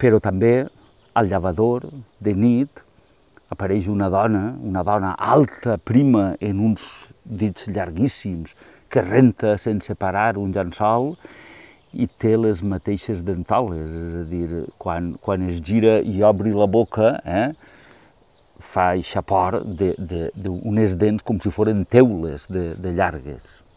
però també al llavador, de nit, apareix una dona alta, prima, en uns dits llarguíssims, que renta sense parar un llençol i té les mateixes dentoles, és a dir, quan es gira i obri la boca, fa eixa por d'unes dents com si foren teules de llargues.